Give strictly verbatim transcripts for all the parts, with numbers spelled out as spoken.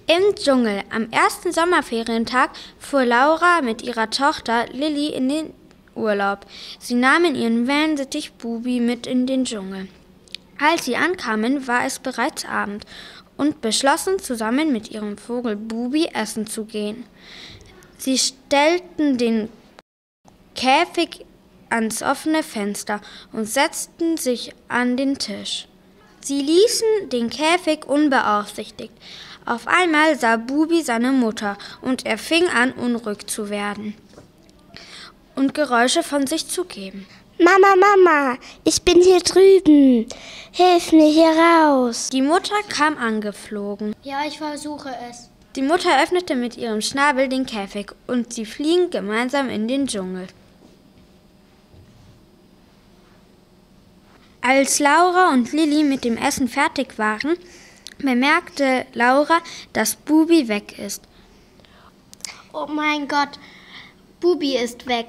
Im Dschungel. Am ersten Sommerferientag fuhr Laura mit ihrer Tochter Lilly in den Urlaub. Sie nahmen ihren Wellensittich Bubi mit in den Dschungel. Als sie ankamen, war es bereits Abend und beschlossen, zusammen mit ihrem Vogel Bubi essen zu gehen. Sie stellten den Käfig ans offene Fenster und setzten sich an den Tisch. Sie ließen den Käfig unbeaufsichtigt. Auf einmal sah Bubi seine Mutter und er fing an, unruhig zu werden und Geräusche von sich zu geben. Mama, Mama, ich bin hier drüben. Hilf mir hier raus. Die Mutter kam angeflogen. Ja, ich versuche es. Die Mutter öffnete mit ihrem Schnabel den Käfig und sie fliegen gemeinsam in den Dschungel. Als Laura und Lilly mit dem Essen fertig waren, bemerkte Laura, dass Bubi weg ist. Oh mein Gott, Bubi ist weg.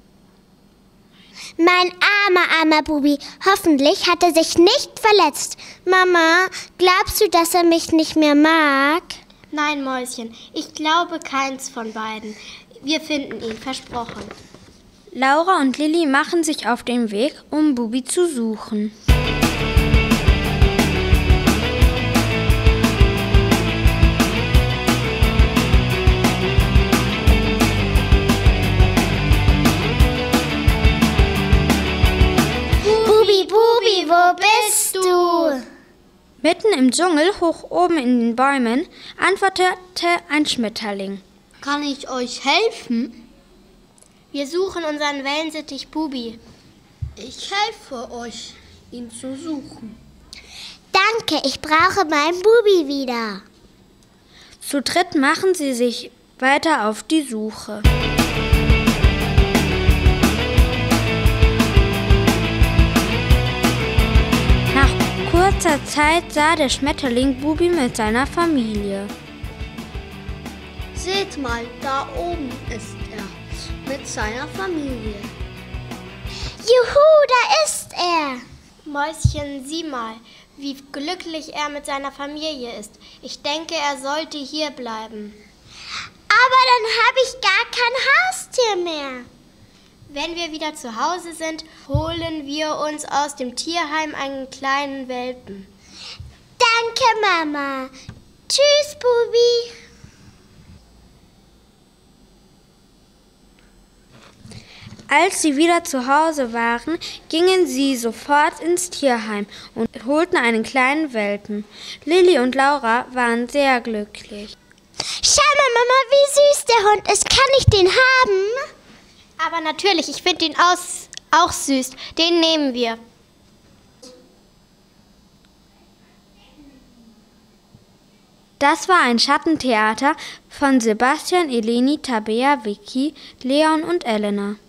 Mein armer, armer Bubi. Hoffentlich hat er sich nicht verletzt. Mama, glaubst du, dass er mich nicht mehr mag? Nein, Mäuschen, ich glaube keins von beiden. Wir finden ihn, versprochen. Laura und Lilly machen sich auf den Weg, um Bubi zu suchen. Bubi, Bubi, wo bist du? Mitten im Dschungel, hoch oben in den Bäumen, antwortete ein Schmetterling. Kann ich euch helfen? Wir suchen unseren Wellensittich Bubi. Ich helfe euch, ihn zu suchen. Danke, ich brauche meinen Bubi wieder. Zu dritt machen sie sich weiter auf die Suche. Nach kurzer Zeit sah der Schmetterling Bubi mit seiner Familie. Seht mal, da oben ist er mit seiner Familie. Juhu, da ist er. Mäuschen, sieh mal, wie glücklich er mit seiner Familie ist. Ich denke, er sollte hier bleiben. Aber dann habe ich gar kein Haustier mehr. Wenn wir wieder zu Hause sind, holen wir uns aus dem Tierheim einen kleinen Welpen. Danke, Mama. Tschüss, Bubi. Als sie wieder zu Hause waren, gingen sie sofort ins Tierheim und holten einen kleinen Welpen. Lilly und Laura waren sehr glücklich. Schau mal, Mama, wie süß der Hund ist. Kann ich den haben? Aber natürlich, ich finde ihn aus, auch süß. Den nehmen wir. Das war ein Schattentheater von Sebastian, Eleni, Tabea, Vicky, Leon und Elena.